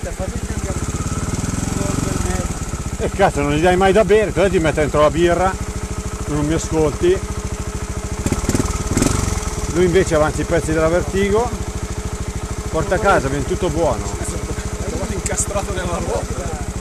E cazzo, non gli dai mai da bere, cosa ti mette dentro la birra? Non mi ascolti. Lui invece avanza i pezzi della Vertigo, porta a casa, viene tutto buono. È incastrato nella ruota.